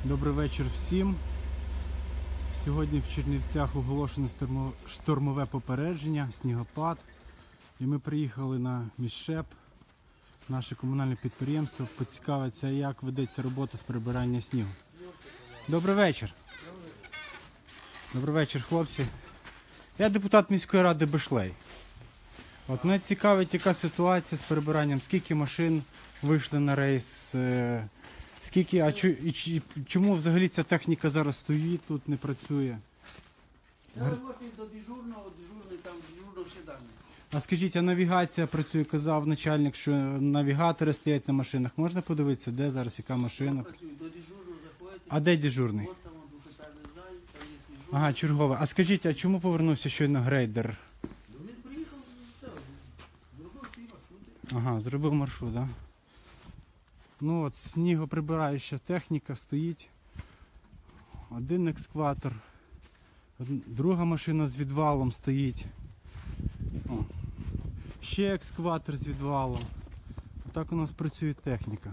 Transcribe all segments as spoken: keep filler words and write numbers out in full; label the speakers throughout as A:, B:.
A: Добрий вечір всім. Сьогодні в Чернівцях оголошено штормове попередження, снігопад. І ми приїхали на Міжшеп, наше комунальне підприємство, поцікавитися, як ведеться робота з прибирання снігу. Добрий вечір. Добрий вечір, хлопці. Я депутат міської ради Бишлей. От мене цікавить, яка ситуація з прибиранням, скільки машин вийшли на рейс, скільки, а чу, і, чому взагалі ця техніка зараз стоїть, тут не працює?
B: Я работаю до дежурного, дежурний там, дежурно всі дані.
A: А скажіть, а навігація працює, казав начальник, що навігатори стоять на машинах. Можна подивитися, де зараз, яка машина?
B: Працюю, до дежурного заходите.
A: А де дежурний?
B: От там двохетажний здай, там є дежурний.
A: Ага, чергове. А скажіть, а чому повернувся щойно грейдер?
B: Ну, він приїхав, все, зробив свій маршрут.
A: Ага, зробив маршрут, так? Да? Ну от, снігоприбираюча техніка стоїть. Один екскаватор. Друга машина з відвалом стоїть. О, ще екскаватор з відвалом. Отак у нас працює техніка.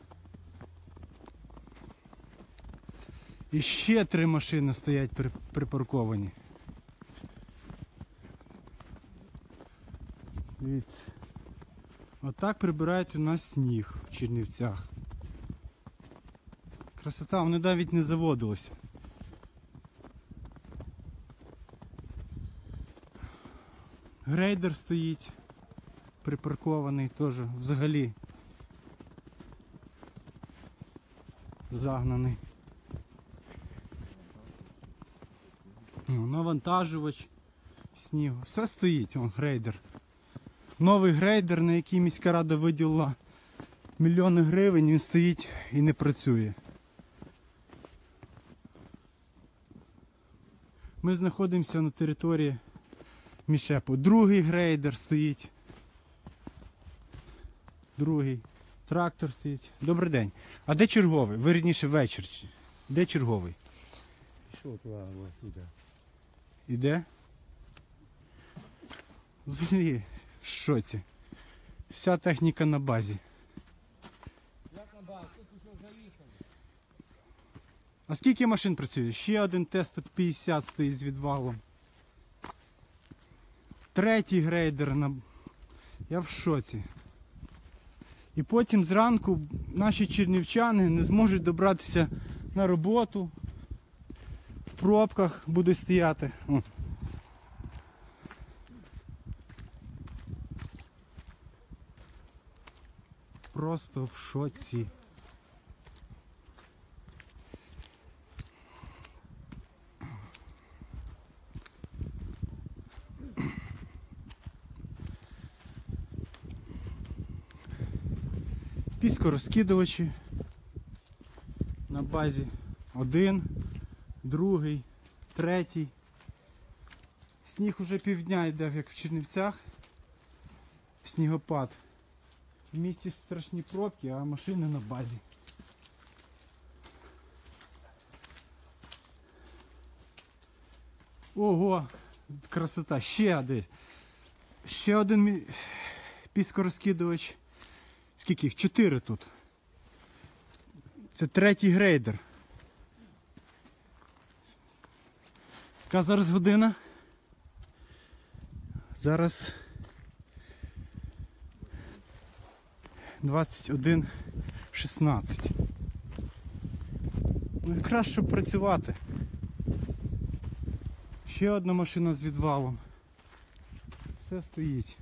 A: І ще три машини стоять припарковані. Дивіться. Отак прибирають у нас сніг в Чернівцях. Красота, вони навіть не заводилися. Грейдер стоїть, припаркований теж, взагалі загнаний. Навантажувач снігу, все стоїть, о, грейдер. Новий грейдер, на який міська рада виділила мільйони гривень, він стоїть і не працює. Ми знаходимося на території Міжшепу. Другий грейдер стоїть. Другий. Трактор стоїть. Добрий день. А де черговий? Вірніше вечір. Де черговий?
C: Пішов туди, ось іде.
A: Іде? Взагалі, в шоці. Вся техніка на базі.
C: Як на базі? Тут уже заїхали.
A: А скільки машин працює? Ще один Т сто п'ятдесят стоїть з відвалом. Третій грейдер на... Я в шоці. І потім зранку наші чернівчани не зможуть добратися на роботу. В пробках будуть стояти. О. Просто в шоці. Піскорозкидувачі на базі. Один, другий, третій. Сніг уже півдня йде, як в Чернівцях. Снігопад. В місті страшні пробки, а машини на базі. Ого, красота. Ще один. Ще один піскорозкидувач. Скільки їх? Чотири тут. Це третій грейдер. Яка зараз година? Зараз двадцять один шістнадцять. Ну якраз щоб працювати. Ще одна машина з відвалом. Все стоїть.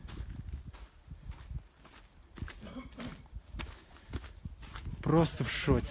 A: Просто в шоці.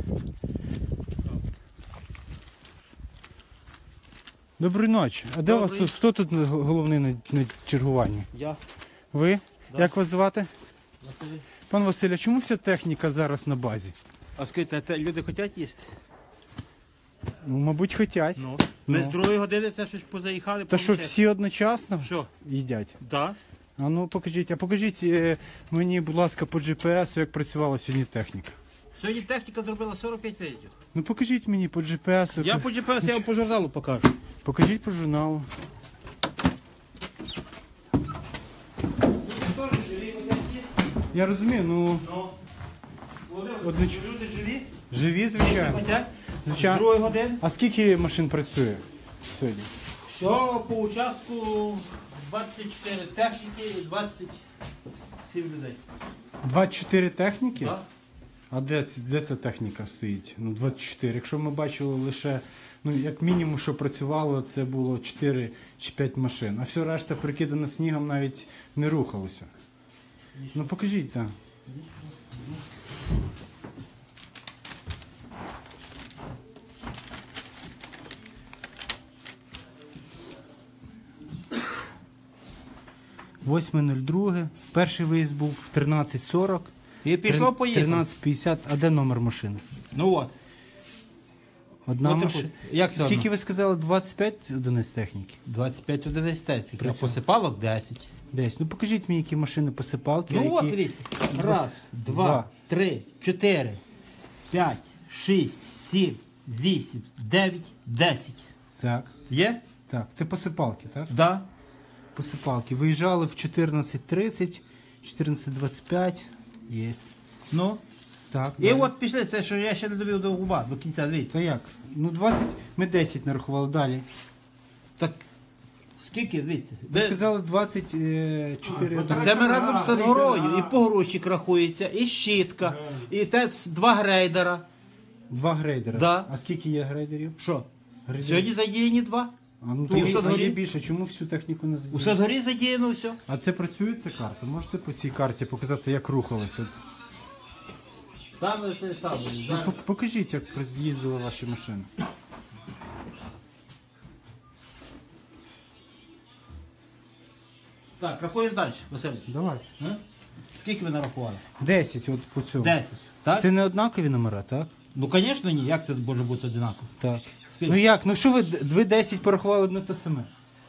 A: Доброї ночі. А де у вас тут? Хто тут головний на, на чергуванні?
B: Я.
A: Ви?
B: Да.
A: Як вас звати?
B: Василь.
A: Пан Василь, а чому вся техніка зараз на базі?
D: А скажіть, а люди хочуть їсти?
A: Ну, мабуть, хочуть.
D: Ну. Ми
A: Ну.
D: з другої години це щось позаїхали.
A: Та що,
D: помічати.
A: всі одночасно
D: Що?
A: їдять?
D: Да.
A: А ну покажіть, а покажіть е, мені, будь ласка, по джі пі ес, як працювала сьогодні техніка.
D: Сьогодні техніка зробила сорок п'ять виїздів.
A: Ну покажіть мені по джі пі ес.
D: Я по джі пі ес, я вам по журналу покажу.
A: Покажіть по журналу. Я розумію, ну
D: Ну, Володимир,
A: Одноч-
D: люди живі,
A: живі,
D: їсти
A: звичайно.
D: хочуть. З
A: Звичайно.
D: другої години.
A: А скільки машин працює сьогодні?
D: Всього по участку двадцять чотири техніки і двадцять сім людей.
A: двадцять чотири техніки?
D: Так?
A: А де, ці- де ця техніка стоїть? Ну, двадцять чотири. Якщо ми бачили лише, ну, як мінімум, що працювало, це було чотири чи п'ять машин. А все решта прикидано снігом навіть не рухалося. Ну покажіть, так. восьме нуль друге. Перший виїзд був в тринадцять сорок.
D: І пішло поїхало.
A: тринадцять п'ятдесят. А де номер машини?
D: Ну от.
A: Одна
D: От і
A: машина.
D: по- як це
A: Скільки
D: одна?
A: ви сказали? двадцять п'ять одиниць техніки?
D: двадцять п'ять одиниць техніки. А
A: Працює.
D: посипалок десять.
A: Десь. Ну покажіть мені, які машини посипалки.
D: Ну
A: а
D: от,
A: які...
D: дивіться. Раз, два,
A: Два.
D: три, чотири, п'ять, шість, сім, вісім, дев'ять, десять.
A: Так,
D: Є?
A: так. Це посипалки, так?
D: Да.
A: Посипалки. Виїжджали в чотирнадцять тридцять, чотирнадцять двадцять п'ять. Є.
D: Ну.
A: Так.
D: І
A: далі.
D: от пішли, це що я ще не довів до губа, до кінця, дивіться.
A: То як? Ну двадцять, ми десять нарахували далі.
D: Так скільки, дивіться.
A: Ви
D: Ви-
A: сказали двадцять чотири.
D: Так це ми разом з Садгорою, і погрузчик рахується, і щітка, і те два грейдера.
A: Два грейдери.
D: Да.
A: А скільки є грейдерів?
D: Що?
A: Грейдерів?
D: Сьогодні задіяні два.
A: А, ну,
D: Ну,
A: то
D: в
A: є-
D: Садгорі?
A: а є більше. Чому всю техніку не
D: У
A: задіяли?
D: Садгорі задіяно все.
A: А це працює ця карта? Можете по цій карті показати, як рухалося?
D: Там це саме.
A: Ну, по- покажіть, як їздили ваші машини.
D: Так, рахуємо далі, Василь.
A: Давай.
D: Скільки ви нарахували?
A: десять от по цьому.
D: Десять. Так?
A: Це не однакові номера, так?
D: Ну, звісно, ні. Як це може бути одинаково?
A: Так.
D: Скільки?
A: Ну як? Ну що ви, ви десять порахували одне те саме?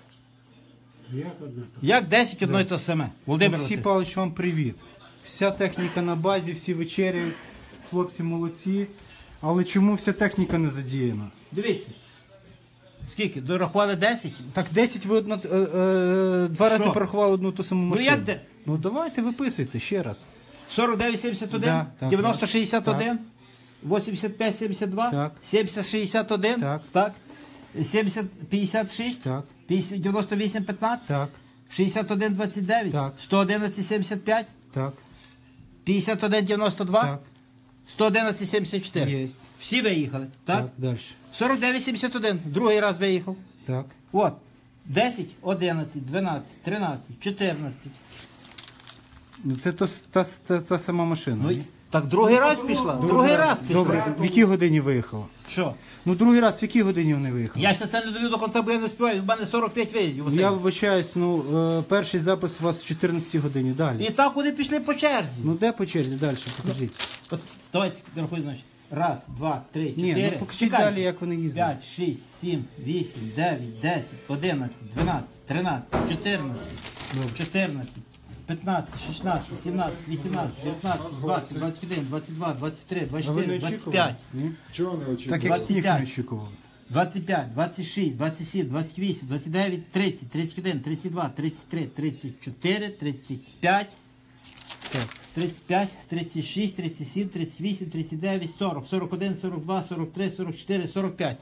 D: Як десять одно і те саме? Володимир
A: Олексій
D: Васильович.
A: Павлович, вам привіт. Вся техніка на базі, всі вечеряють, хлопці молодці. Але чому вся техніка не задіяна?
D: Дивіться. Скільки? Дорахували десять?
A: Так десять ви одно, е, е, два рази
D: Що?
A: порахували одну ту саму
D: Ну,
A: машину.
D: як де?
A: Ну давайте виписуйте ще раз.
D: сорок дев'ять сімдесят один,
A: Да, так,
D: дев'яносто
A: так.
D: шістдесят один, вісімдесят п'ять сімдесят два,
A: Так.
D: сімдесят шістдесят один,
A: Так.
D: так, сімдесят п'ятдесят шість,
A: Так,
D: п'ятдесят дев'яносто вісім п'ятнадцять,
A: так,
D: шістдесят один двадцять дев'ять,
A: Так.
D: сто одинадцять сімдесят п'ять,
A: так,
D: п'ятдесят один дев'яносто два,
A: так.
D: сто одинадцять сімдесят чотири.
A: Єсть.
D: Всі виїхали, так?
A: Так, далі.
D: сорок дев'ять сімдесят один, другий раз виїхав.
A: Так.
D: От, десять, одинадцять, дванадцять, тринадцять, чотирнадцять.
A: Ну це то, с- та, та, та сама машина.
D: Ну, і- так другий раз пішла, другий раз пішла.
A: Добре, в якій годині виїхала?
D: Що?
A: Ну другий раз в якій годині вони виїхали?
D: Я ще це не довів до кінця, бо я не співаю. У мене сорок п'ять виїздів. Василь.
A: Я вибачаюсь, ну е, перший запис у вас в чотирнадцятій годині. Далі.
D: І так вони пішли по черзі.
A: Ну де по черзі? Далі, покажіть.
D: Ось, давайте рахуй, значить. Раз, два, три,
A: Ні,
D: чотири.
A: ну покажіть
D: Чекайте.
A: далі, як вони їздили.
D: П'ять, шість, сім, вісім, дев'ять, десять, одинадцять, дванадцять, тринадцять, чотирнадцять, чотирнадцять, п'ятнадцять, шістнадцять, сімнадцять, вісімнадцять, дев'ятнадцять, двадцять, двадцять один, двадцять два, двадцять три, двадцять
A: А ви не
D: чотири, двадцять
A: очікували?
D: п'ять.
A: Ні?
E: Чого не
A: Так
E: очікували?
A: як сніг не
D: двадцять п'ять.
A: очікували.
D: двадцять п'ять, двадцять шість, двадцять сім, двадцять вісім, двадцять дев'ять, тридцять, тридцять один, тридцять два, тридцять три, тридцять чотири, тридцять п'ять,
A: Так.
D: тридцять п'ять, тридцять шість, тридцять сім, тридцять вісім, тридцять дев'ять, сорок, сорок один, сорок два, сорок три, сорок чотири, сорок п'ять.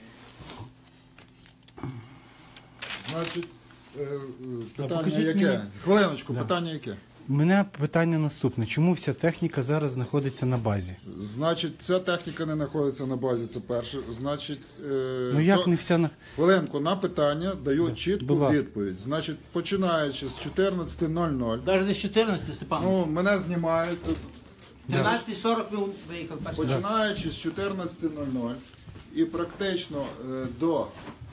E: Значить, е, е, питання
A: покажіть
E: яке?
A: мені.
E: Хвилиночку, питання яке?
A: У мене питання наступне. Чому вся техніка зараз знаходиться на базі?
E: Значить, ця техніка не знаходиться на базі, це перше. Значить, е,
A: Ну як
E: то-
A: не вся на...
E: хвилинку на питання даю
A: будь
E: чітку
A: ласка.
E: відповідь. Значить, починаючи з чотирнадцяти нуль нуль,
D: Навіть не з чотирнадцяти, Степан.
E: ну, мене знімають тут.
D: тринадцять сорок ви виїхав перший.
E: Починаючи з чотирнадцяти нуль нуль і практично е, до,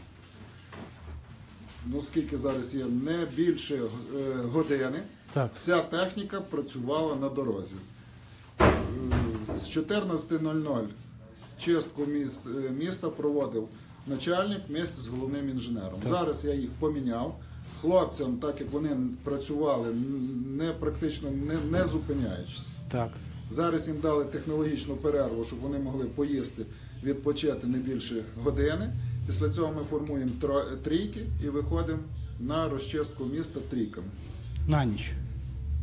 E: ну скільки зараз є, не більше е, години,
A: Так.
E: вся техніка працювала на дорозі. Е, З чотирнадцяти нуль нуль чистку міс- е, міста проводив начальник міста з головним інженером. Зараз я їх поміняв. Хлопцям, так як вони працювали, н- не практично не, не зупиняючись.
A: Так.
E: Зараз їм дали технологічну перерву, щоб вони могли поїсти, відпочити не більше години. Після цього ми формуємо тро- трійки і виходимо на розчистку міста трійками.
A: На ніч.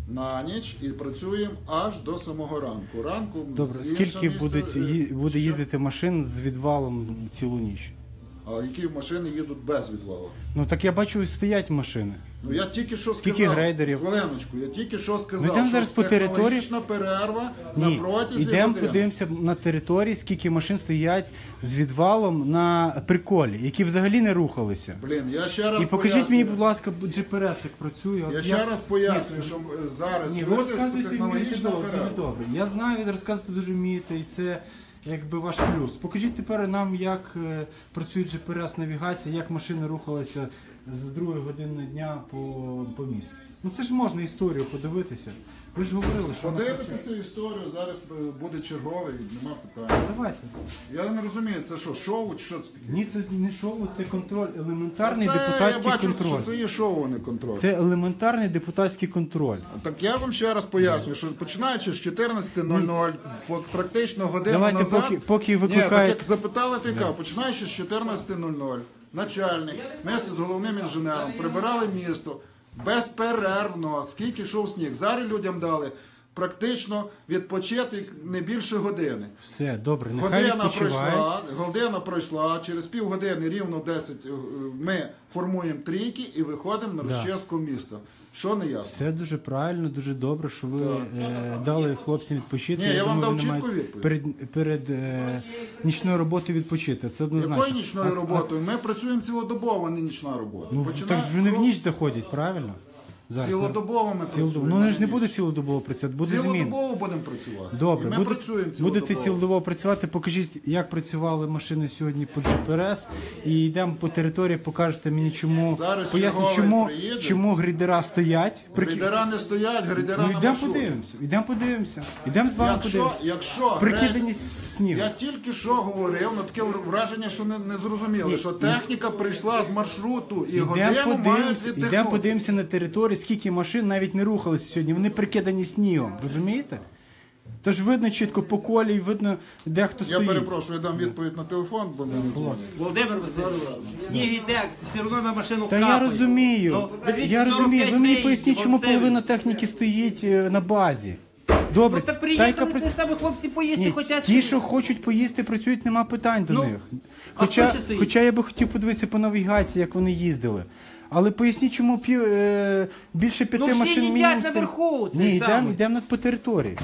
E: на ніч і працюємо аж до самого ранку. Ранку
A: Добре,
E: з
A: скільки
E: іншого місця,
A: будуть,
E: е,
A: ї- буде
E: що?
A: їздити машин з відвалом цілу ніч?
E: А які машини їдуть без відвалу?
A: Ну так я бачу, стоять машини.
E: Ну я тільки що
A: Скільки
E: сказав,
A: грейдерів?
E: хвилиночку, я тільки що
A: Ми
E: сказав,
A: йдемо
E: що
A: зараз по території.
E: технологічна перерва на
A: Ні,
E: протязі
A: йдемо
E: години.
A: подивимося на території, скільки машин стоять з відвалом на приколі, які взагалі не рухалися.
E: Блін, я ще раз
A: І покажіть
E: пояснюю.
A: мені, будь ласка, джі пі ес, як працює. От
E: Я ще раз пояснюю, що е, зараз
A: Ні, ви
E: люди
A: розказуєте вмієте
E: технологічна
A: добре, дуже
E: перерва.
A: добре. Я знаю, ви розказуєте дуже вмієте, і це якби ваш плюс. Покажіть тепер нам, як е, працює джі пі ес навігація, як машини рухалися з другої години дня по, по місту. Ну це ж можна історію подивитися. Ви ж говорили, що вона працює.
E: Подивитися історію, зараз е, буде черговий, нема питань.
A: Давайте.
E: Я не розумію, це що, шоу чи що це таке?
A: Ні, це не шоу, це контроль, елементарний
E: Це,
A: депутатський
E: я бачу,
A: контроль.
E: що це є шоу, а не контроль.
A: Це елементарний депутатський контроль.
E: Так я вам ще раз поясню, що починаючи з чотирнадцяти нуль нуль, по- практично годину
A: Давайте,
E: назад...
A: поки- поки
E: Ні,
A: викликають-
E: так як запитали, ти яка, починаючи з чотирнадцяти нуль нуль, начальник, вместе з головним інженером, прибирали місто безперервно, скільки йшов сніг. Зараз людям дали практично відпочити не більше години.
A: Все, добре, нехай
E: Година
A: відпочиває.
E: пройшла, година пройшла, через півгодини рівно десять е, ми формуємо трійки і виходимо на
A: Да.
E: розчистку міста. Що не ясно?
A: Все дуже правильно, дуже добре, що ви
E: Так.
A: е, дали хлопцям відпочити.
E: Ні, я вам
A: думаю,
E: дав
A: вони
E: чітку
A: мають
E: відповідь.
A: Перед, перед е, нічною роботою відпочити. Це однозначно.
E: Якою нічною роботою? Ми працюємо цілодобово, а не нічна робота.
A: Ну,
E: Починає-
A: так ж вони в ніч заходять, правильно? Зараз.
E: Цілодобово ми
A: Цілодобово.
E: працюємо.
A: Ну вони ж
E: а
A: не
E: ніч.
A: будуть цілодобово працювати, буде змін.
E: Цілодобово будемо працювати.
A: Добре,
E: І ми
A: буде-
E: працюємо цілодобово.
A: будете цілодобово працювати, покажіть, як працювали машини сьогодні по джі пі ес, і йдемо по території, покажете мені, чому,
E: Зараз
A: поясніть,
E: черговий
A: чому,
E: приїде.
A: чому грейдера стоять. Прики-
E: Грейдера не стоять, грейдера
A: Ну
E: на
A: йдемо
E: маршруті.
A: подивимося, йдемо подивимося, йдемо з вами
E: Якщо,
A: подивимося.
E: якщо
A: Прикидані
E: грей-
A: снігу.
E: Я тільки що говорив, ну таке враження, що не, не зрозуміли, що техніка прийшла з маршруту і
A: Йдемо
E: годину мають
A: подивимося, йдемо
E: віддихнути.
A: подивимося на території, скільки машин навіть не рухалися сьогодні. Вони прикидані снігом, розумієте? Тож видно чітко по колії, видно, де хто
E: Я
A: стоїть.
E: перепрошую, я дам відповідь на телефон, бо мені дзвонять.
B: Володимир Васильович, сніг іде, все одно на машину
A: Та
B: капає.
A: я розумію,
B: Ну, дивіться,
A: я розумію.
B: сорок
A: Ви
B: п'ять
A: мені
B: виїздів,
A: поясніть, чому
B: оце
A: половина
B: він.
A: техніки стоїть е, на базі. Добре,
B: Ну так
A: та,
B: приїхали,
A: яка
B: це
A: працює.
B: саме хлопці поїсти
A: Ні,
B: хочуть.
A: ті, що хочуть поїсти, працюють, нема питань до
B: Ну,
A: них.
B: а
A: Хоча,
B: хто ще стоїть?
A: хоча я би хотів подивитися по навігації, як вони їздили. Але поясніть, чому пів, е, більше п'яти
B: Ну, всі
A: машин
B: їдять
A: мінімум.
B: наверху,
A: стоїть.
B: цей
A: Ні, йдемо,
B: самий.
A: йдемо по території.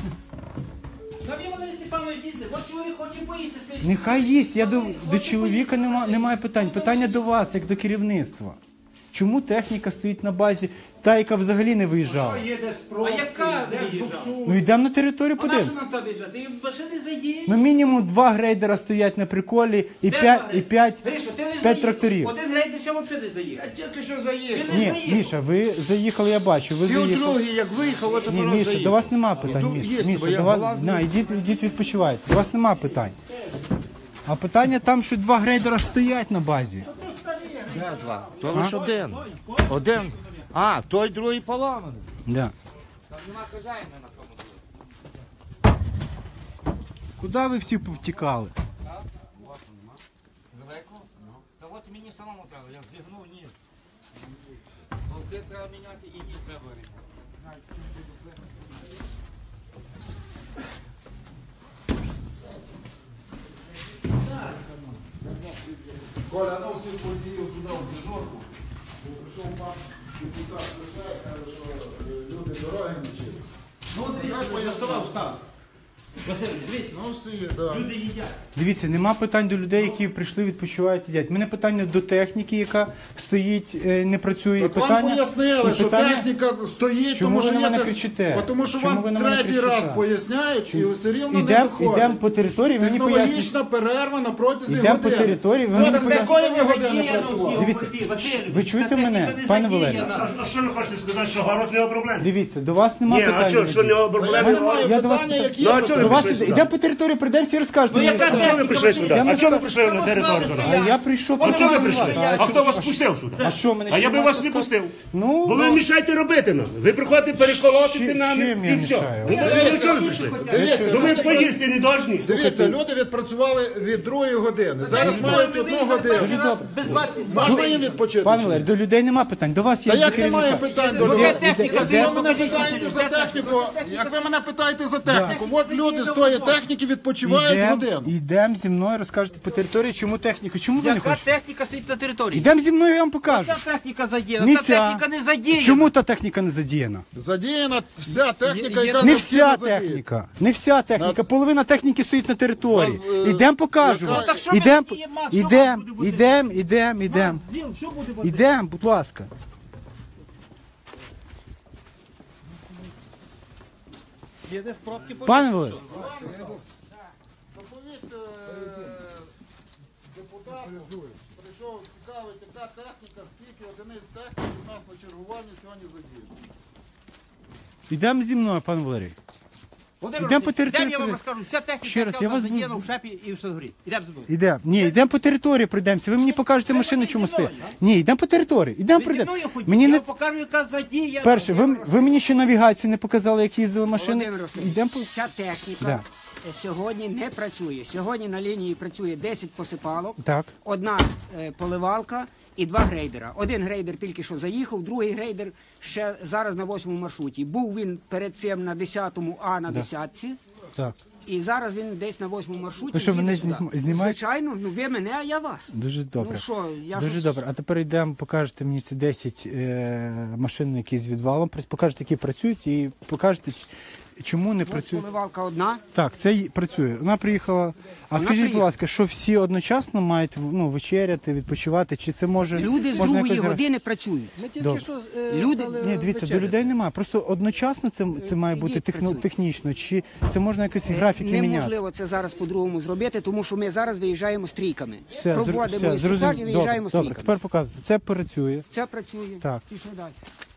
B: Там є Володимир Степанович їздить, от чоловік хоче поїсти, скажіть.
A: Нехай їсть. Я до,
B: Хоче
A: до чоловіка нема, немає питань. Питання до вас, як до керівництва. Чому техніка стоїть на базі, та, яка взагалі не виїжджала?
B: А яка виїжджала?
A: Ну йдемо на територію,
B: А на що
A: подивимося.
B: нам там виїжджати? І в машини заїдь.
A: Ну мінімум два грейдера стоять на приколі і
B: Де
A: п'ять,
B: два
A: і п'ять,
B: Гриша, ти лиш
A: п'ять
B: заїхав.
A: тракторів.
B: Один грейдер ще взагалі не заїхав.
C: Тільки що заїхав.
B: Він не
A: Ні,
B: заїхав.
A: Міша, ви заїхали, я бачу, ви
C: Пів
A: заїхали.
C: другий, як виїхав, от
A: Ні,
C: тепер
A: Міша,
C: заїхав.
A: до вас нема питань,
C: Ну,
A: Міша.
C: є, бо
A: Міша,
C: я
A: до вас,
C: голодний.
A: на, ідіть, ідіть відпочивайте. До вас нема питань. А питання там, що два грейдера стоять на базі.
C: Де два? То лише один. Один. А, той другий поламаний.
A: Да.
C: Там нема хазяїна на тому.
A: Куди ви всі повтікали?
C: Далеко? Та от мені самому треба, я зігнув ніж. Болти треба міняти і ніж треба рівняти.
E: Коля, ну всіх подіїв сюди в дежурку. Прийшов пан депутат Лише, каже, що е, люди дороги не чисті.
B: Ну,
E: Як пояснив?
B: Василь, дивіться,
E: Ну всі, так.
B: люди їдять.
A: Дивіться, нема питань до людей, які прийшли, відпочивають, їдять. У мене питання до техніки, яка стоїть, е, не працює. І
E: Так вам
A: питання,
E: пояснили,
A: і
E: що
A: питання-
E: техніка стоїть,
A: Чому
E: тому
A: ви
E: що
A: на
E: є
A: мене
E: тех-
A: кричите?
E: Бо Тому що
A: Чому ви
E: вам
A: на мене
E: третій
A: кричите?
E: раз поясняють і все рівно не
A: Ідемо
E: доходить.
A: ідем по території, ви мені пояснюєте.
E: Технологічна перерва на протязі
A: Ідемо по
E: години.
A: території, ви
E: От
A: мені
E: з
A: пояснюєте.
E: якої ви години працювали?
A: Дивіться, ви чуєте мене, пане Валерій?
F: А, а що ви хочете сказати, що город не його проблем?
A: Дивіться, до вас нема
F: Ні,
A: питань.
F: а що, що не його
E: Та
F: проблем?
E: я не маю
A: Я до вас
E: питання,
A: питаю.
E: які
F: Ну а чого ви
A: до вас
F: прийшли
A: іде-
F: сюди?
A: йдемо по території, прийдемося і розкажете.
C: Ну,
A: мені.
C: яка
F: А чого ви прийшли сюди? А чого ви прийшли на територію
A: А
F: сюди?
A: я прийшов.
F: А чого ви
A: по-
F: прийшли?
A: А
F: А
A: чого-
F: хто вас пустив сюди?
A: А що мене
F: А
A: ще
F: я би
A: немає
F: вас не
A: пускати?
F: пустив.
A: Ну,
F: Бо ви
A: ну,
F: мішаєте робити нам. Ви приходите переколотити
A: Чим-
F: нам
A: чим я
F: і все.
A: мішаю?
F: Ну, ви чого ви прийшли?
E: Дивіться,
F: Ну ви
E: люди-
F: поїсти не должні.
E: Дивіться, люди відпрацювали від другої години. Зараз мають одну годину.
C: Без двадцять два.
E: Можна їм відпочити?
A: Пане
E: чи ні?
A: Валерій, до людей нема питань, до вас є
E: Та
A: до
E: як немає
A: керівника.
E: питань до
C: Де
E: людей?
C: техніка?
E: Як ви мене питаєте за техніку? Як ви мене питаєте за техніку? От люди з тої техніки відпочивають
A: Ідем,
E: годину.
A: ідем зі мною, розкажете по території, чому техніка, чому ви не
C: Яка
A: хочете?
C: техніка стоїть на території?
A: Ідем зі мною, я вам покажу.
C: Ця техніка задіяна,
A: Не
C: та
A: ця.
C: техніка не задіяна.
A: Чому та техніка не задіяна?
E: Задіяна вся техніка,
C: Є-
E: яка
A: Не
E: необхідна
A: вся
E: задіяна.
A: техніка, не вся техніка, половина техніки стоїть на території.
E: Вас, е,
A: Ідем покажу
E: яка-
A: вам.
E: Ну, так
C: що ви
A: Ідем,
C: такі, Макс, що
A: ідем,
C: буде бути?
A: ідем, ідем, ідем.
C: Що буде бути?
A: Ідем, будь ласка. Пане Валерій,
E: Доповідь е, депутату, прийшов цікавить, яка техніка, скільки одиниць техніки у нас на чергуванні сьогодні задіяно.
A: ідемо зі мною, пане Валерій.
C: Володимир
A: Ідемо по
C: Васильович,
A: території
C: йдемо, я вам
A: подивитися.
C: розкажу. Вся техніка,
A: Ще раз,
C: яка
A: я
C: в нас
A: вас
C: задіяна
A: буду-
C: в шепі і в Согрі. Ідемо зі мною.
A: Ідемо. Ні, йдемо по території, пройдемося. Ви мені покажете машину, чому стоїть. Ні, йдемо по території. Ідемо
C: Ви зі
A: пройдемо.
C: мною ходіть,
A: Мені
C: я
A: не
C: вам покажу, яка задіяна.
A: перше, ви, ви мені ще навігацію не показали, як їздили машини.
G: Володимир Васильович,
A: Йдемо по
G: ця техніка
A: Да.
G: е, сьогодні не працює. Сьогодні на лінії працює десять посипалок,
A: так.
G: одна е, поливалка і два грейдера. Один грейдер тільки що заїхав, другий грейдер ще зараз на восьмому маршруті. Був він перед цим на десятому, а на десятці.
A: Так.
G: І зараз він десь на восьмому маршруті.
A: Ви що,
G: їде
A: мене
G: сюди.
A: знім- знімаєте?
G: Звичайно, ну ви мене, а я вас.
A: Дуже добре.
G: Ну що, я
A: Дуже
G: щось-
A: добре. А тепер йдемо, покажете мені ці десять е, машин, які з відвалом. Покажете, які працюють, і покажете, ч- чому не
G: От
A: працюють.
G: поливалка одна.
A: Так, це й працює. Вона приїхала. А
G: Вона
A: скажіть, будь
G: приїхала.
A: ласка, що всі одночасно мають ну, вечеряти, відпочивати? Чи це може
G: Люди з
A: можна
G: другої
A: якось-
G: години працюють.
A: Добре.
G: Люди,
A: Ні, дивіться, до людей немає. Просто одночасно це, це має бути
G: Ідіть,
A: техно,
G: працюйте.
A: технічно. Чи це можна якось графіки міняти?
G: Неможливо це зараз по-другому зробити, тому що ми зараз виїжджаємо стрійками.
A: Все, зр-
G: Проводимо
A: все,
G: інструктаж і
A: зрозуміло. Добре,
G: виїжджаємо
A: добре,
G: стрійками.
A: тепер показуйте. Це працює.
G: Це працює.
A: Так.
G: Пішли далі.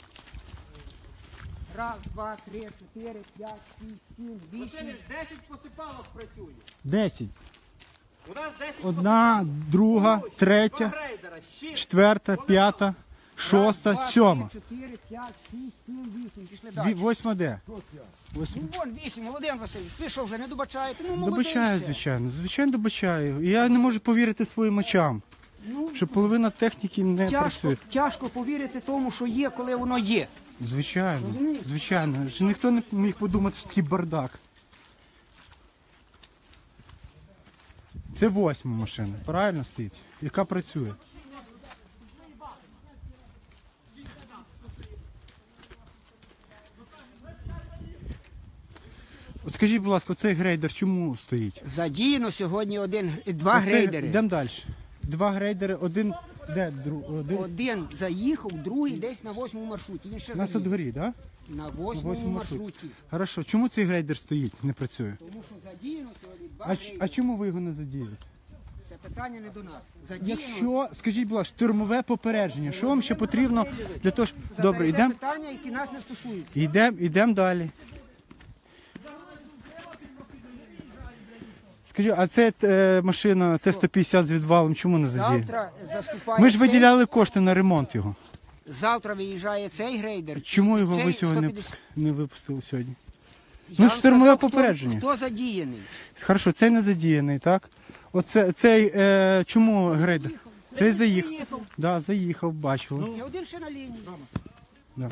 G: Раз, два, три, чотири, п'ять, шість, сім, вісім.
C: Васильович, десять посипалок працює.
A: Десять.
C: У нас десять
A: Одна, друга,
C: два
A: третя,
C: грейдера, шість.
A: четверта, п'ята, шоста,
G: Два,
A: сьома.
G: три, чотири, п'ять, шість, сім, вісім. Пішли
A: Ві-
G: далі.
A: Восьма де? Восьма.
G: Ну, вон вісім, Володимир Васильович, ви що вже не добачаєте? Ну, молодий
A: Добачаю,
G: ще.
A: звичайно. Звичайно, добачаю. І я не можу повірити своїм очам,
G: Ну,
A: що половина техніки не
G: тяжко,
A: працює.
G: тяжко повірити тому, що є, коли воно є.
A: Звичайно,
G: Розумієте?
A: звичайно. Ж ніхто не міг подумати, що такий бардак. Це восьма машина, правильно стоїть? Яка працює? От скажіть, будь ласка, цей грейдер чому стоїть?
G: Задіяно сьогодні один, два грейдери.
A: Йдемо далі. Два грейдери, один де дру- один
G: Один заїхав, другий десь на восьмому маршруті. Він ще
A: на
G: заїде.
A: Садгорі, так?
G: На
A: На
G: восьмому
A: восьмому маршруті.
G: маршруті.
A: Хорошо. Чому цей грейдер стоїть, не працює?
G: Тому що задіяно сьогодні два
A: А, ч-
G: грейдери.
A: а чому ви його не задіяли?
G: Це питання не до нас. Задіяно.
A: Якщо, скажіть, будь ласка, штурмове попередження, що вам ще потрібно для того, щоб...
G: Задаєте
A: Добре, йдемо?
G: питання, які нас не стосуються.
A: Йдемо, йдемо далі. Скажіть, а це е, машина Т сто п'ятдесят з відвалом чому не задіяна?
G: Завтра заступає
A: Ми ж
G: цей-
A: виділяли кошти на ремонт його.
G: Завтра виїжджає цей грейдер.
A: Чому його
G: цей
A: ви сьогодні
G: сто п'ятдесят.
A: не випустили сьогодні?
G: Я
A: Ну,
G: вам
A: штурмове
G: сказав, хто-
A: попередження.
G: Хто задіяний?
A: Хорошо, цей не задіяний, так? Оце, цей, е, чому грейдер? Цей заїхав. Да, заїхав, бачили.
G: І один ще на лінії.
A: Да.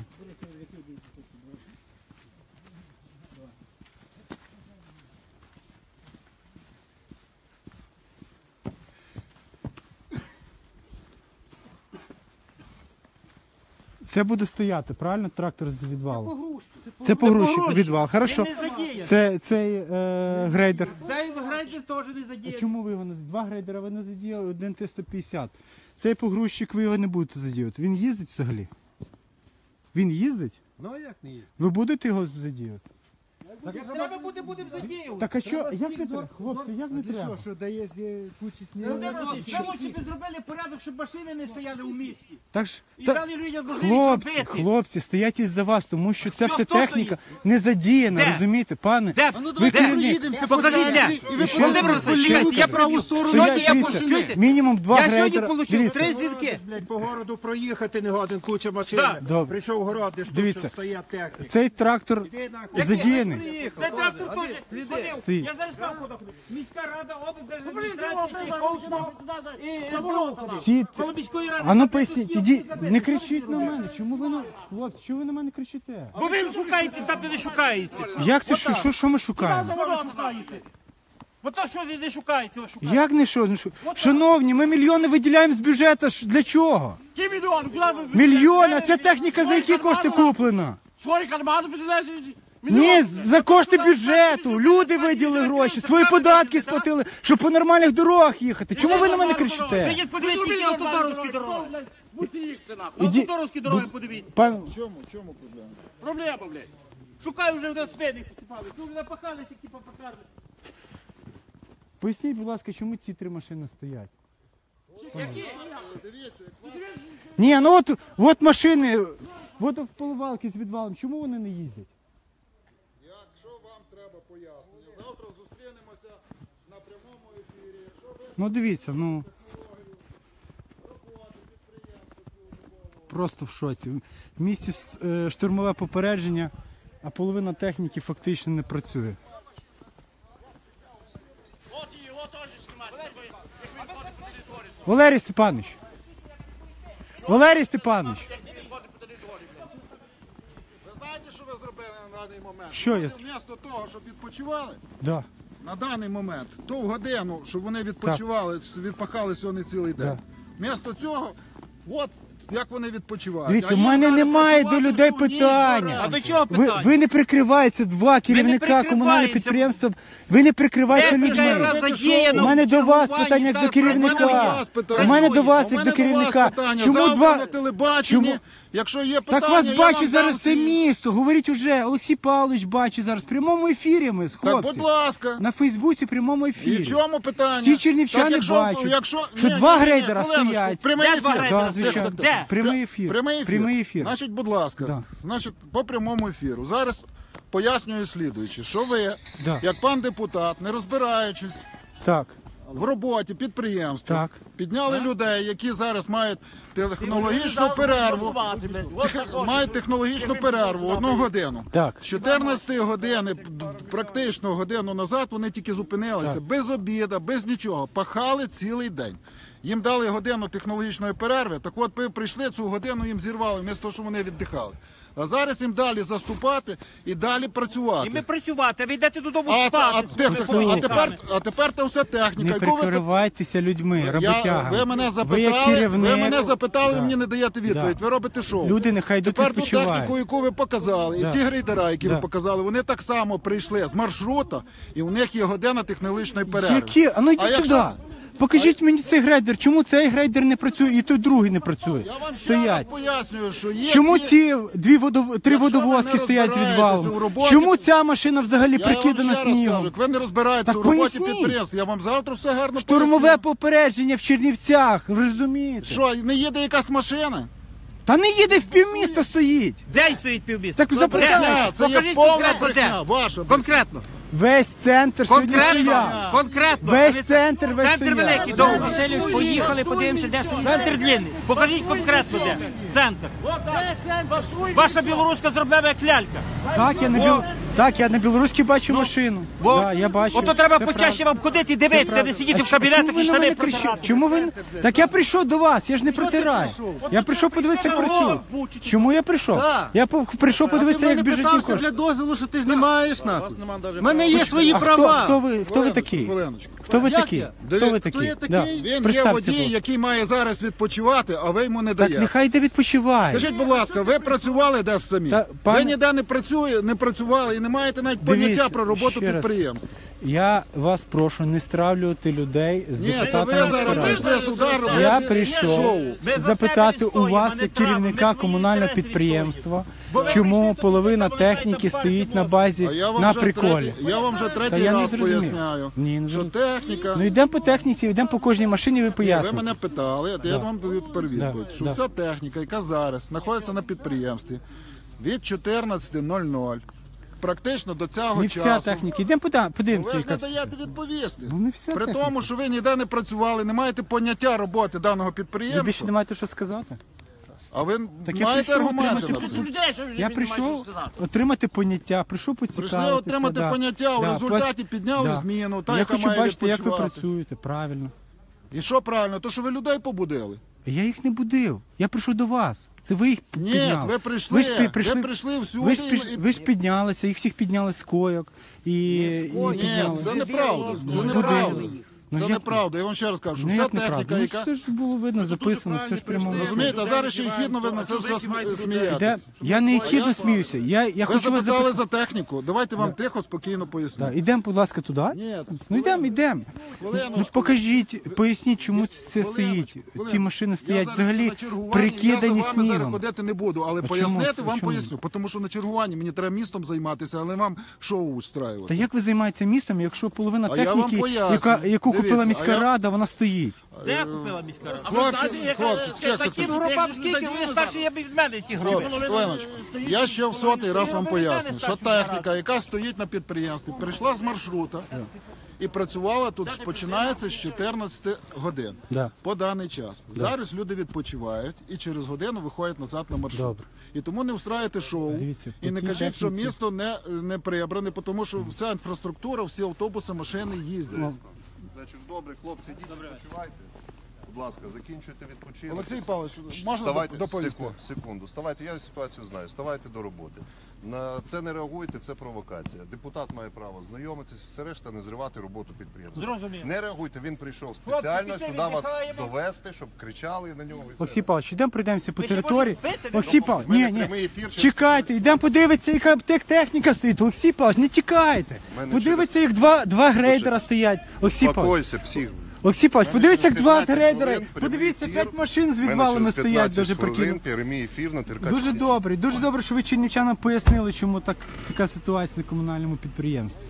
A: Це буде стояти, правильно? Трактор з відвалу.
G: Погрузки.
A: Це погрузчик
C: погрузчик.
A: відвал. Хорошо.
C: Він не задіяний.
A: Це цей е, грейдер.
C: Цей грейдер теж не
A: А
C: задіяний.
A: чому ви його не Два грейдера ви не задіяли, один Т сто п'ятдесят. Цей погрузчик ви його не будете задіювати. Він їздить взагалі? Він їздить?
H: Ну а як не їсти?
A: Ви будете його задіювати?
C: Треба буде, будемо задіювати.
A: Так а що, як не треба? Хлопці, як не треба?
H: Що дає кучі снігу?
C: Що ви собі зробили порядок, щоб машини не стояли у місті?
A: Так ж,
C: І
A: та-
C: дали людям можливість
A: хлопці,
C: робити.
A: хлопці, стоять із-за вас, тому що ця
C: Хто-
A: вся
C: хто
A: техніка не задіяна,
C: Де?
A: розумієте, пане?
C: Де?
A: Ви керівник.
C: Покажіть де. Володимир Васильович, чекайте, я праву сторону. Сьогодні я
A: Дивіться,
C: почуєте.
A: мінімум два
C: Я сьогодні
A: грейдера.
C: отримав
A: Дивіться,
C: три зірки.
H: Блядь, по городу проїхати не годин, куча машин.
C: Да.
A: Добре.
H: Прийшов город, де ж тут
A: Дивіться.
H: що стоять техніка.
A: цей трактор задіяний.
C: Це трактор теж ходив.
A: Стоїть.
C: Я зараз знав, куди ходив. Міська рада, облдержадміністрація, Чайковського і СБУ ходив.
A: Ці-
C: Коло міської ради.
A: А ну поясніть, іди, не кричіть на мене. Чому ви на хлопці, чому ви на мене кричите?
C: Бо ви шукаєте там, де не шукається.
A: Як це що, що, що ми шукаємо?
C: Шукаєте. Бо то, що не шукається, ви шукаєте.
A: Як не що? Ну, що? Шановні, ми мільйони виділяємо з бюджету. Ш- Для чого?
C: Ті мільйони, куди ви?
A: Мільйони, а ця техніка за які кошти куплена?
C: Свої кармани виділяєте.
A: Ні, за кошти бюджету. Люди виділили гроші, свої податки сплатили, щоб по нормальних дорогах їхати. Чому ви на мене кричите?
C: Вийдіть, подивіться, які автодоровські дороги.
A: Іди-
C: Автодоровські дороги подивіться.
A: Пан,
E: В чому, в чому проблема?
C: Проблема, блядь. Шукаю вже на свиних посипали. Ну, напахалися, які попахали.
A: поясніть, будь ласка, чому ці три машини стоять?
C: Які?
A: Ні, ну от, от машини, от в поливалки з відвалом, чому вони не їздять?
E: Якщо вам треба пояснення, завтра зустрінемося на прямому ефірі. Якщо ви
A: Ну дивіться, ну. Просто в шоці. В місті е, штурмове попередження, а половина техніки фактично не працює. Валерій Степанович. Валерій Степанович.
E: Ви знаєте, що ви зробили на даний момент?
A: Що я-
E: Вмісто того, щоб відпочивали,
A: Да.
E: на даний момент, ту годину, щоб вони відпочивали, відпахали сьогодні цілий день. Вмісто цього, от як вони відпочивають.
A: Дивіться,
E: А
A: в
E: їм
A: мене
E: зараз
A: немає до
E: працювати
A: людей
E: всю ніч
A: питання.
E: до
C: А
E: ранку.
C: до чого
A: Ви,
C: питання?
A: ви не прикриваєте два керівника
C: прикриваємося.
A: комунального підприємства. Ви не прикриваєте
C: Техніка,
A: людьми.
C: яка
E: Робите
C: задіяна
A: У мене
C: в
A: до вас
C: чергуванні,
A: питання як
C: так,
A: до керівника.
E: У мене до вас питання.
A: У мене до вас
E: У
A: як
E: мене
A: до
E: до вас
A: керівника.
E: питання.
A: Чому
E: Завтра
A: два?
E: на телебаченні,
A: Чому?
E: якщо є питання,
A: Так вас
E: я
A: бачить
E: вам
A: зараз
E: дам
A: все
E: ці-
A: місто. Говоріть уже. Олексій Павлович бачить зараз. В прямому ефірі ми з
E: Так,
A: хлопці.
E: будь ласка.
A: На Фейсбуці в прямому
E: І
A: ефірі.
E: в чому питання?
A: Всі чернівчани
E: Так, якщо-
A: бачать,
E: якщо-
A: що
E: ні,
A: два
E: ні, ні,
A: грейдера
E: хвилиночку,
A: стоять.
E: Прямий
C: Де два
E: ефір.
C: грейдера
A: Да,
C: стоять?
A: звичайно.
C: Де?
A: Прямий ефір.
E: Прямий ефір.
A: Прямий ефір.
E: Значить, будь ласка,
A: Да.
E: значить, по прямому ефіру. Зараз пояснюю слідуючи, що ви,
A: Да.
E: як пан депутат, не розбираючись
A: Так.
E: в роботі підприємства,
A: Так.
E: підняли людей, які зараз мають технологічну перерву. Тех- Мають технологічну перерву одну годину.
A: Так.
E: З чотирнадцятої години, д- практично годину назад, вони тільки зупинилися без обіду, без нічого. Пахали цілий день. Їм дали годину технологічної перерви. Так от ви прийшли, цю годину їм зірвали, вмісто того, що вони віддихали. А зараз їм далі заступати і далі працювати.
C: І ми працювати, а ви йдете додому
E: А,
C: спати.
E: а, те- а, тепер, а тепер та вся техніка,
A: Не
E: яку ви
A: прикривайтеся людьми,
E: я,
A: роботягами.
E: ви мене
A: як
E: запитали, ви,
A: керівник-
E: мене запитали,
A: Да.
E: ви мені не даєте відповідь.
A: Да.
E: Ви робите шоу.
A: Люди нехай йдуть
E: Тепер ту
A: відпочивають.
E: техніку, яку ви показали,
A: Да.
E: і ті грейдера, які
A: Да.
E: ви показали, вони так само прийшли з маршрута, і у них є година технологічної перерви.
A: Які? А ну йди
E: А
A: сюди.
E: якщо-
A: Покажіть мені цей грейдер. Чому цей грейдер не працює і той другий не працює?
E: Я вам ще раз
A: Стоять.
E: пояснюю, що є
A: Чому
E: ті...
A: ці дві водов... три
E: Якщо ви
A: водовозки
E: не
A: стоять з
E: розбираєтеся у
A: відвалом?
E: роботі-
A: Чому ця машина взагалі
E: Я вам
A: прикидана
E: ще раз кажу,
A: снігом?
E: як ви не розбираєтеся
A: Так
E: у роботі
A: поясніть.
E: підприємства, я вам завтра все гарно
A: Штурмове
E: поясню.
A: попередження в Чернівцях, ви розумієте?
E: Що, не їде якась машина?
A: Та не їде в півміста стоїть.
C: Де стоїть півміста?
A: Так запитайте.
E: Брехня, це є
C: Покажіть
E: повна
C: конкретно,
E: брехня,
C: де?
E: ваша.
C: Конкретно.
A: Весь центр сьогодні
C: Конкретно.
A: стояв.
C: Конкретно.
A: Весь
C: Ви-
A: центр весь
C: Центр
A: стояв.
C: великий, довго.
G: Васильович, поїхали, подивимося, де стоїть.
C: Центр длинний. Покажіть конкретно де. Центр. Ваша білоруська зроблена як лялька.
A: Так, я на біл... так, я на білоруській бачу машину.
C: Во.
A: Да, я бачу.
C: Ото треба
A: Це
C: почаще
A: правда.
C: вам ходити і дивитися,
A: правда.
C: не сидіти
A: А
C: в
A: чому
C: кабінетах
A: ви
C: і
A: на
C: штани
A: мене кричите?
C: протирати.
A: Чому ви... Так я прийшов до вас, я ж не протираю. Я прийшов подивитися, як працюю. Чому я прийшов? Я по- прийшов подивитися, як біжить кошти.
H: для дозволу, що ти знімаєш нахуй. У мене є свої
A: А хто,
H: права.
A: хто ви, хто ви такий?
E: Хвилиночку.
A: Хто ви
H: Як
A: такі?
H: я?
A: Хто ви
E: Хто
A: такі?
H: я
A: Да.
H: такий?
E: Він є
A: Представте,
E: водій,
A: будь ласка.
E: який має зараз відпочивати, а ви йому не
A: Так
E: даєте.
A: нехай йде відпочиває.
E: Скажіть, будь ласка, ви працювали десь самі?
A: Та, пане-
E: Ви ніде не працює, не працювали і не не маєте навіть
A: Дивіться,
E: поняття про роботу
A: ще раз.
E: підприємства.
A: Я вас прошу не стравлювати людей з
E: Ні, це
A: депутатами.
E: ви зараз
A: ради.
E: прийшли сюди робити
A: Я прийшов
E: шоу.
A: запитати у вас, як керівника комунального підприємства, чому половина техніки стоїть на базі
E: А я вам
A: на
E: вже
A: приколі.
E: третій, я вам вже
A: Та
E: третій
A: я не
E: раз
A: зрозумів.
E: поясняю,
A: Ні, не
E: що
A: зрозумів.
E: техніка...
A: Ну йдемо по техніці, йдемо по кожній машині, ви
E: Ні, ви
A: поясните.
E: мене питали, а я вам даю тепер відповідь,
A: Да,
E: що
A: да.
E: вся техніка, яка зараз знаходиться на підприємстві від чотирнадцяти нуль нуль, практично до цього
A: Не вся
E: часу.
A: техніка. Йдемо пода- подивимося.
E: Ви ж не
A: яка-
E: даєте відповісти.
A: Ну, не вся
E: При
A: техніка.
E: тому, що ви ніде не працювали, не маєте поняття роботи даного
A: Ви більше
E: підприємства,
A: не маєте що сказати?
E: а ви
A: Так я
E: маєте
A: прийшов
E: аргументи
A: отримати
E: на це.
B: Людей, що
A: Я
B: він не має що
A: прийшов
B: сказати.
A: отримати поняття, прийшов поцікавитися.
E: Прийшли отримати
A: да.
E: поняття, у
A: Да,
E: результаті
A: пос-
E: підняли
A: да.
E: зміну, та,
A: Я
E: яка
A: хочу
E: має
A: бачити, як ви
E: відпочивати.
A: працюєте, правильно.
E: І що правильно? То, що ви людей побудили.
A: Я їх не будив. Я прийшов до вас. Це ви їх
E: Ні,
A: підняли.
E: ви прийшли,
A: ж пі-
E: ви прийшли всюди
A: ви ж,
E: і-
A: пі-
E: і-
A: ви ж піднялися, їх всіх підняли з койок. І, і
G: койок.
E: Ні,
A: підняли.
E: це неправда. Це
A: Будили.
E: неправда.
A: Ну,
E: Це
A: як-
E: неправда. Я вам ще раз кажу, що
A: Ну,
E: вся
A: як неправда?
E: техніка,
A: Ну,
E: яка...
A: це ж було видно, записано, все ж прямо.
E: Розумієте, зараз ще й хідно ви на це все см-
A: Де?
E: смієтесь.
A: Я не
E: А
A: хідно
E: я-
A: сміюся. Я, я
E: Ви
A: хочу вас
E: запитали
A: запитати.
E: за техніку. Давайте вам тихо, спокійно
A: Да.
E: поясню.
A: Ідемо, будь ласка, туди.
E: Ні,
A: Ну йдемо, йдемо.
E: хвилиночку.
A: Ну покажіть, поясніть, чому це
E: Хвилиночку,
A: стоїть. Ці
E: хвилиночку.
A: машини
E: Я
A: стоять
E: зараз
A: взагалі
E: на чергуванні,
A: прикидані
E: Я за вами зараз
A: снігом.
E: ходити не буду, але
A: А
E: пояснити
A: чому?
E: вам
A: Чому?
E: поясню. Тому що на чергуванні мені треба містом займатися, але вам шоу
A: Та
E: устраювати.
A: як ви займаєтеся містом, якщо половина
E: А я вам
A: техніки,
E: поясню.
A: яка, яку
E: Дивіться,
A: купила
E: а
A: міська
E: я-
A: рада, вона стоїть?
C: Де купила міська рада?
E: Хлопці, хлопці, скільки
C: Таким
E: тут?
C: групам скільки, вони старші є від мене ті групи.
E: Хлопці, хвилиночку. Я ще в сотий раз вам поясню, що техніка, яка стоїть на підприємстві, прийшла з маршрута і працювала тут, починається з чотирнадцяти годин
A: Да.
E: по даний час. Зараз люди відпочивають і через годину виходять назад на маршрут.
A: Добре.
E: І тому не встраюйте шоу
A: Дивіться,
E: і не
A: по тій
E: кажіть, що
A: техніці-
E: місто не, не прибране, тому що вся інфраструктура, всі автобуси, машини їздять.
I: Значить, добре, хлопці, йдіть, відпочивайте. Будь ласка, закінчуйте відпочинок.
E: Олексій Павлович, можна
I: Вставайте,
E: доповісти?
I: секунду, секунду. Ставайте, я ситуацію знаю. Ставайте до роботи. На це не реагуйте, це провокація. Депутат має право знайомитись, все решта не зривати роботу підприємства.
C: Зрозумів.
I: Не реагуйте, він прийшов спеціально
C: Хлопці,
I: сюди вас
C: віддихаємо.
I: довести, щоб кричали на нього. і все.
A: Олексій Павлович, йдемо пройдемося по
C: Ви ще
A: території.
C: будете пити?
A: Олексій
I: В
A: Павлович,
I: мене
A: ні, ні.
I: прямий ефір, чи-
A: Чекайте, йдемо подивитися, яка аптек техніка стоїть. Олексій Павлович, не тікайте.
I: мене
A: Подивіться, як два, два грейдера стоять. Олексій Павлович,
I: Успокойся, псих.
A: Олексій Павлович,
I: мене
A: подивіться, як
I: через
A: два
I: п'ятнадцять
A: грейдера.
I: хвилин прямий
A: Подивіться,
I: ефір.
A: п'ять машин з
I: У мене
A: відвалами
I: через
A: стоять,
I: п'ятнадцять
A: дуже
I: хвилин
A: прикинь.
I: прямий ефір на Теркачі.
A: Дуже добре, дуже добре, що ви чернівчанам пояснили, чому так, така ситуація на комунальному підприємстві.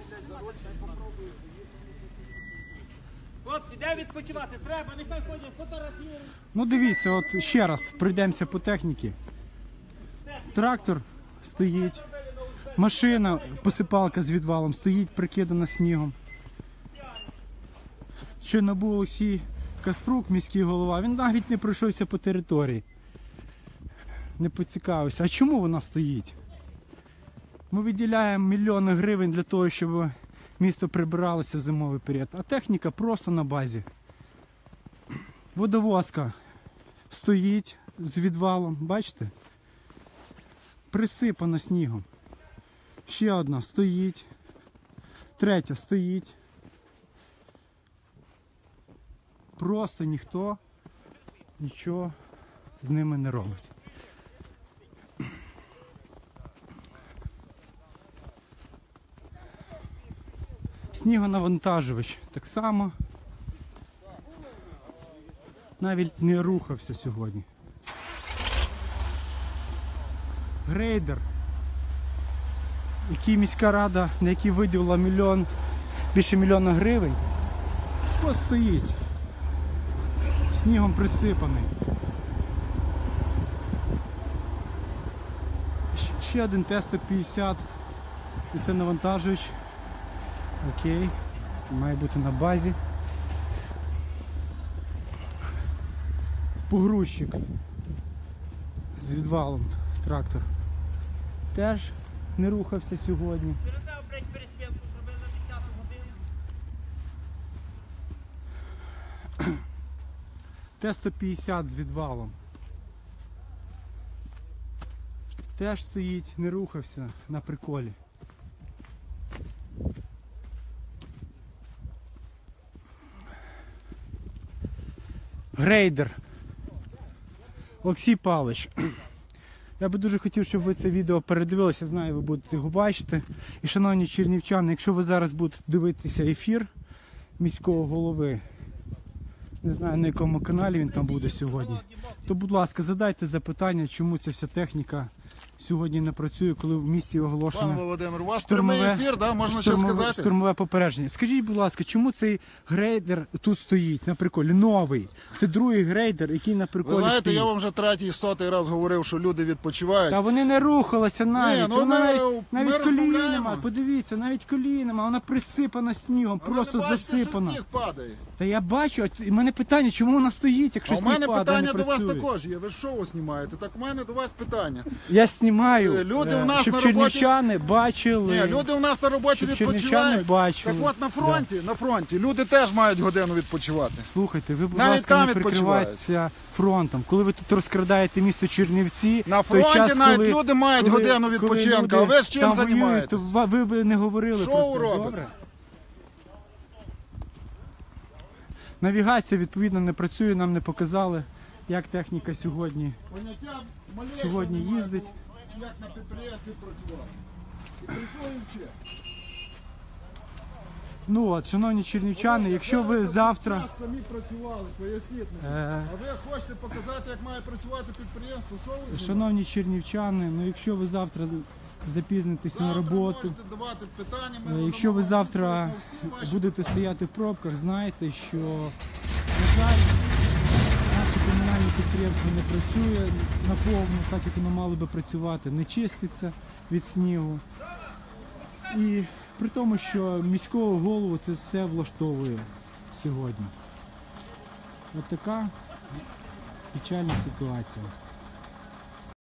C: Хлопці, де відпочивати? Треба, нехай ходять, фотографірують.
A: Ну дивіться, от ще раз пройдемося по техніці. Трактор стоїть, машина, посипалка з відвалом стоїть, прикидана снігом. Щойно був Олексій Каспрук, міський голова, він навіть не пройшовся по території. Не поцікавився, а чому вона стоїть? Ми виділяємо мільйони гривень для того, щоб місто прибиралося в зимовий період, а техніка просто на базі. Водовозка стоїть з відвалом, бачите? Присипана снігом. Ще одна стоїть. Третя стоїть. Просто ніхто нічого з ними не робить. Снігонавантажувач так само. Навіть не рухався сьогодні. Грейдер, який міська рада, на який виділила мільйон, більше мільйона гривень, ось стоїть. Снігом присипаний. Щ- Ще один Т сто п'ятдесят. І це навантажувач. Окей. Має бути на базі. Погрузчик з відвалом трактор теж не рухався сьогодні.
C: Передав, блядь, переспілку, зробили на десяту годину.
A: Т сто п'ятдесят з відвалом. Теж стоїть, не рухався на приколі. Грейдер. Олексій Павлович, Я би дуже хотів, щоб ви це відео передивилися. Знаю, ви будете його бачити. І, шановні чернівчани, якщо ви зараз будете дивитися ефір міського голови, не знаю, на якому каналі він там буде сьогодні, то, будь ласка, задайте запитання, чому ця вся техніка сьогодні не працює, коли в місті
E: Пан
A: оголошено
E: Володимир, у вас прямий ефір, да? Можна ще
A: штурмове,
E: сказати?
A: штурмове попередження. Скажіть, будь ласка, чому цей грейдер тут стоїть на приколі? Новий. Це другий грейдер, який на приколі
E: Ви знаєте,
A: стоїть.
E: я вам вже третій, сотий раз говорив, що люди відпочивають.
A: Та вони не рухалися навіть.
E: Ні, ну,
A: Вона
E: ми-
A: навіть
E: ми
A: навіть колії
E: розмовляємо.
A: нема. Подивіться, навіть колії нема. Вона присипана снігом,
E: А ви
A: просто
E: не бачите,
A: засипана.
E: що сніг падає.
A: Та я бачу, а і в мене питання, чому вона стоїть, якщо
E: А у
A: сніг
E: мене
A: падає,
E: питання
A: не
E: до вас
A: працює?
E: також є. Ви шоу знімаєте, так у мене до вас питання.
A: Я знімаю,
E: Е, люди
A: е,
E: у нас
A: щоб
E: на роботі-
A: чернівчани бачили.
E: Ні, люди у нас на роботі
A: Щоб
E: відпочивають.
A: чернівчани бачили.
E: Так от на фронті, на фронті люди теж мають годину відпочивати.
A: Слухайте, ви, будь
E: Навіть
A: ласка,
E: там
A: не
E: відпочивають.
A: прикривайтеся фронтом. Коли ви тут розкрадаєте місто Чернівці,
E: На
A: в той
E: фронті
A: час,
E: навіть
A: коли-
E: люди мають
A: коли-
E: годину
A: коли
E: відпочинку,
A: люди
E: а ви з чим
A: там воюють,
E: займаєтесь?
A: то ва- ви б не говорили
E: Шоу
A: про це,
E: робите.
A: добре? Навігація, відповідно, не працює, нам не показали, як техніка сьогодні.
E: Поняття малейшого
A: Сьогодні
E: немає,
A: їздить.
E: як на підприємстві працювати. І прийшов і вчив.
A: Ну от, шановні чернівчани, якщо ви завтра...
E: Нас самі працювали, поясніть мені.
A: Е,
E: А ви хочете показати, як має працювати підприємство? Що ви знімаєте?
A: Шановні чернівчани, ну якщо ви завтра запізнитесь на
E: Завтра
A: роботу,
E: можете давати питання, ми
A: е,
E: будемо
A: якщо ви завтра
E: відповідати на всі ваші
A: будете стояти в пробках, знайте, що, на жаль, наше комунальне підприємство не працює наповну, так як воно мало би працювати, не чиститься від снігу. І при тому, що міського голову це все влаштовує сьогодні. От така печальна ситуація.